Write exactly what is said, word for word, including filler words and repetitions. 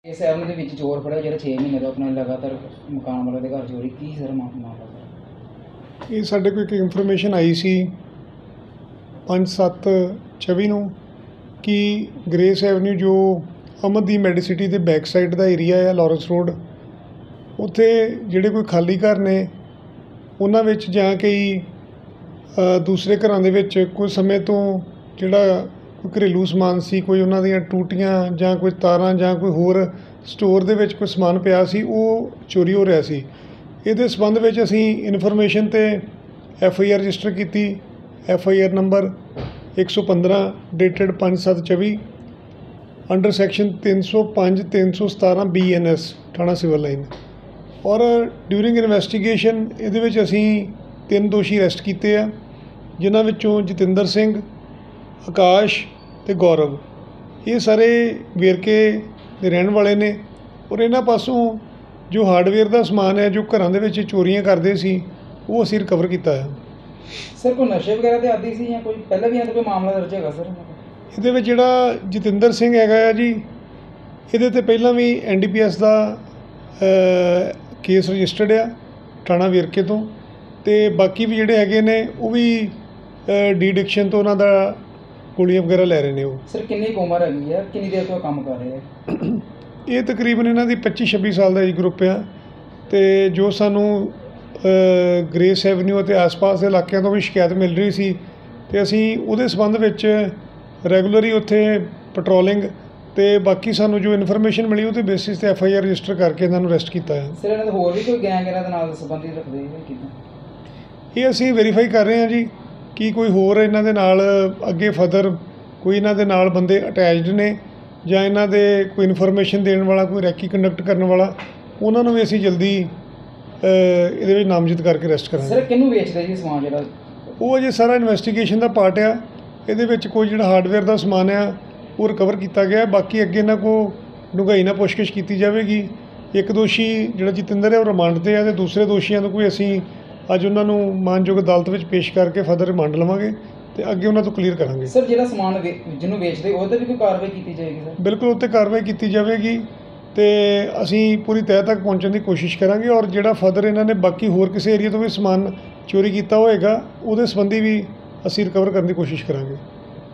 ਇਸ ਐਵਨ ਦੇ ਵਿੱਚ ਚੋਰ ਫੜਿਆ ਜਿਹੜਾ ਛੇ ਮਹੀਨੇ ਤੋਂ ਆਪਣਾ ਲਗਾਤਾਰ ਮਕਾਨ ਵਾਲੇ ਦੇ ਘਰ ਚੋਰੀ ਕੀ ਸਰ ਮਾਮਲਾ ਸਰ? ਇਹ ਸਾਡੇ ਕੋਲ ਇੱਕ ਇਨਫੋਰਮੇਸ਼ਨ ਆਈ ਸੀ ਪੰਜ ਸੱਤ ਚੌਵੀ ਨੂੰ ਕਿ ਗ੍ਰੇਸ ਐਵਨਿਊ ਜੋ ਅਮਨਦੀਪ ਮੈਡੀਸਿਟੀ ਦੇ ਬੈਕ ਸਾਈਡ ਦਾ ਏਰੀਆ ਹੈ ਲਾਰੈਂਸ ਰੋਡ, ਉੱਥੇ ਜਿਹੜੇ ਕੋਈ ਖਾਲੀ ਘਰ ਨੇ ਉਹਨਾਂ ਵਿੱਚ ਜਾਂ ਕਈ ਅ, ਦੂਸਰੇ ਘਰਾਂ ਦੇ ਵਿੱਚ ਕੁਝ ਸਮੇਂ ਤੋਂ ਜਿਹੜਾ ਕੋਈ ਘਰੇਲੂ ਸਮਾਨ ਸੀ, ਕੋਈ ਉਹਨਾਂ ਦੀਆਂ ਟੂਟੀਆਂ ਜਾਂ ਕੋਈ ਤਾਰਾਂ ਜਾਂ ਕੋਈ ਹੋਰ ਸਟੋਰ ਦੇ ਵਿੱਚ ਕੋਈ ਸਮਾਨ ਪਿਆ ਸੀ, ਉਹ ਚੋਰੀ ਹੋ ਰਿਹਾ ਸੀ। ਇਹਦੇ ਸੰਬੰਧ ਵਿੱਚ ਅਸੀਂ ਇਨਫੋਰਮੇਸ਼ਨ 'ਤੇ ਐਫ ਆਈ ਆਰ ਰਜਿਸਟਰ ਕੀਤੀ। ਐਫ ਆਈ ਆਰ ਨੰਬਰ ਇੱਕ ਸੌ ਪੰਦਰਾਂ ਡੇਟਡ ਪੰਜ ਸੱਤ ਚੌਵੀ ਅੰਡਰ ਸੈਕਸ਼ਨ ਤਿੰਨ ਸੌ ਪੰਜ ਤਿੰਨ ਸੌ ਸਤਾਰਾਂ ਬੀ ਐਨ ਐਸ ਥਾਣਾ ਸਿਵਲ ਲਾਈਨ। ਔਰ ਡਿਊਰਿੰਗ ਇਨਵੈਸਟੀਗੇਸ਼ਨ ਇਹਦੇ ਵਿੱਚ ਅਸੀਂ ਤਿੰਨ ਦੋਸ਼ੀ ਅਰੈਸਟ ਕੀਤੇ ਆ, ਜਿਨ੍ਹਾਂ ਵਿੱਚੋਂ ਜਤਿੰਦਰ ਸਿੰਘ, ਆਕਾਸ਼ ਅਤੇ ਗੌਰਵ, ਇਹ ਸਾਰੇ ਵੇਰਕੇ ਦੇ ਰਹਿਣ ਵਾਲੇ ਨੇ। ਔਰ ਇਹਨਾਂ ਪਾਸੋਂ ਜੋ ਹਾਰਡਵੇਅਰ ਦਾ ਸਮਾਨ ਹੈ, ਜੋ ਘਰਾਂ ਦੇ ਵਿੱਚ ਚੋਰੀਆਂ ਕਰਦੇ ਸੀ, ਉਹ ਅਸੀਂ ਰਿਕਵਰ ਕੀਤਾ ਹੈ। ਸਰ ਕੋਈ ਨਸ਼ੇ ਵਗੈਰਾ ਤੇ ਆਦੀ ਸੀ ਜਾਂ ਕੋਈ ਪਹਿਲਾਂ ਵੀ ਇਹਦਾ ਕੋਈ ਮਾਮਲਾ ਦਰਜ ਹੈਗਾ ਸਰ? ਇਹਦੇ ਵਿੱਚ ਜਿਹੜਾ ਜਤਿੰਦਰ ਸਿੰਘ ਹੈਗਾ ਆ ਜੀ, ਇਹਦੇ 'ਤੇ ਪਹਿਲਾਂ ਵੀ ਐਨ ਡੀ ਪੀ ਐਸ ਦਾ ਕੇਸ ਰਜਿਸਟਰਡ ਆ ਥਾਣਾ ਵੇਰਕੇ ਤੋਂ, ਅਤੇ ਬਾਕੀ ਵੀ ਜਿਹੜੇ ਹੈਗੇ ਨੇ ਉਹ ਵੀ ਡੀ ਡਿਕਸ਼ਨ ਤੋਂ ਉਹਨਾਂ ਦਾ ਗੋਲੀਆਂ ਵਗੈਰਾ ਲੈ ਰਹੇ ਨੇ। ਉਹ ਸਰ ਕਿੰਨੀ ਕੁ ਉਮਰ ਹੈਗੀ ਹੈ, ਕਿੰਨੀ ਦੇਰ ਤੋਂ ਕੰਮ ਕਰ ਰਹੇ ਆ? ਇਹ ਤਕਰੀਬਨ ਇਹਨਾਂ ਦੀ ਪੱਚੀ ਛੱਬੀ ਸਾਲ ਦਾ ਏਜ ਗਰੁੱਪ ਆ। ਅਤੇ ਜੋ ਸਾਨੂੰ ਗ੍ਰੇਸ ਐਵਨਿਊ ਅਤੇ ਆਸ-ਪਾਸ ਦੇ ਇਲਾਕਿਆਂ ਤੋਂ ਵੀ ਸ਼ਿਕਾਇਤ ਮਿਲ ਰਹੀ ਸੀ, ਅਤੇ ਅਸੀਂ ਉਹਦੇ ਸੰਬੰਧ ਵਿੱਚ ਰੈਗੂਲਰੀ ਉੱਥੇ ਪੈਟਰੋਲਿੰਗ ਅਤੇ ਬਾਕੀ ਸਾਨੂੰ ਜੋ ਇਨਫੋਰਮੇਸ਼ਨ ਮਿਲੀ ਉਹਦੇ ਬੇਸਿਸ 'ਤੇ ਐਫ ਆਈ ਆਰ ਰਜਿਸਟਰ ਕਰਕੇ ਇਹਨਾਂ ਨੂੰ ਅਰੈਸਟ ਕੀਤਾ ਹੈ। ਸਰ ਇਹਨਾਂ ਦੇ ਹੋਰ ਵੀ ਕੋਈ ਗੈਂਗ ਇਹਨਾਂ ਦੇ ਨਾਲ ਸੰਬੰਧਿਤ ਰੱਖਦੇ ਹੈ ਕਿੱਦਾਂ? ਇਹ ਅਸੀਂ ਵੈਰੀਫਾਈ ਕਰ ਰਹੇ ਹਾਂ ਜੀ ਕਿ ਕੋਈ ਹੋਰ ਇਹਨਾਂ ਦੇ ਨਾਲ ਅੱਗੇ ਫਰਦਰ ਕੋਈ ਇਹਨਾਂ ਦੇ ਨਾਲ ਬੰਦੇ ਅਟੈਚਡ ਨੇ ਜਾਂ ਇਹਨਾਂ ਦੇ ਕੋਈ ਇਨਫੋਰਮੇਸ਼ਨ ਦੇਣ ਵਾਲਾ, ਕੋਈ ਰੈਕੀ ਕੰਡਕਟ ਕਰਨ ਵਾਲਾ, ਉਹਨਾਂ ਨੂੰ ਵੀ ਅਸੀਂ ਜਲਦੀ ਇਹਦੇ ਵਿੱਚ ਨਾਮਜ਼ਦ ਕਰਕੇ ਅਰੈਸਟ ਕਰਾਂਗੇ। ਸਰ ਕਿਹਨੂੰ ਵੇਚਦੇ ਜੀ ਸਮਾਨ ਜਿਹੜਾ? ਉਹ ਅਜੇ ਸਾਰਾ ਇਨਵੈਸਟੀਗੇਸ਼ਨ ਦਾ ਪਾਰਟ ਆ। ਇਹਦੇ ਵਿੱਚ ਕੋਈ ਜਿਹੜਾ ਹਾਰਡਵੇਅਰ ਦਾ ਸਮਾਨ ਆ ਉਹ ਰਿਕਵਰ ਕੀਤਾ ਗਿਆ। ਬਾਕੀ ਅੱਗੇ ਇਹਨਾਂ ਕੋਲ ਡੂੰਘਾਈ ਨਾਲ ਪੁੱਛਗਿੱਛ ਕੀਤੀ ਜਾਵੇਗੀ। ਇੱਕ ਦੋਸ਼ੀ ਜਿਹੜਾ ਜਤਿੰਦਰ ਹੈ ਉਹ ਰਿਮਾਂਡ 'ਤੇ ਆ, ਅਤੇ ਦੂਸਰੇ ਦੋਸ਼ੀਆਂ ਨੂੰ ਕੋਈ ਅਸੀਂ ਅੱਜ ਉਹਨਾਂ ਨੂੰ ਮਾਨਯੋਗ ਅਦਾਲਤ ਵਿੱਚ ਪੇਸ਼ ਕਰਕੇ ਫਰਦਰ ਰਿਮਾਂਡ ਲਵਾਂਗੇ ਅਤੇ ਅੱਗੇ ਉਹਨਾਂ ਤੋਂ ਕਲੀਅਰ ਕਰਾਂਗੇ। ਸਰ ਜਿਹੜਾ ਸਮਾਨ ਜਿਹਨੂੰ ਵੇਚਦੇ ਉਹਦੇ 'ਤੇ ਵੀ ਕੋਈ ਕਾਰਵਾਈ ਕੀਤੀ ਜਾਏਗੀ ਸਰ? ਬਿਲਕੁਲ, ਉੱਤੇ ਕਾਰਵਾਈ ਕੀਤੀ ਜਾਵੇਗੀ ਅਤੇ ਅਸੀਂ ਪੂਰੀ ਤਹਿ ਤੱਕ ਪਹੁੰਚਣ ਦੀ ਕੋਸ਼ਿਸ਼ ਕਰਾਂਗੇ। ਔਰ ਜਿਹੜਾ ਫਰਦਰ ਇਹਨਾਂ ਨੇ ਬਾਕੀ ਹੋਰ ਕਿਸੇ ਏਰੀਆ ਤੋਂ ਵੀ ਸਮਾਨ ਚੋਰੀ ਕੀਤਾ ਹੋਏਗਾ, ਉਹਦੇ ਸੰਬੰਧੀ ਵੀ ਅਸੀਂ ਰਿਕਵਰ ਕਰਨ ਦੀ ਕੋਸ਼ਿਸ਼ ਕਰਾਂਗੇ।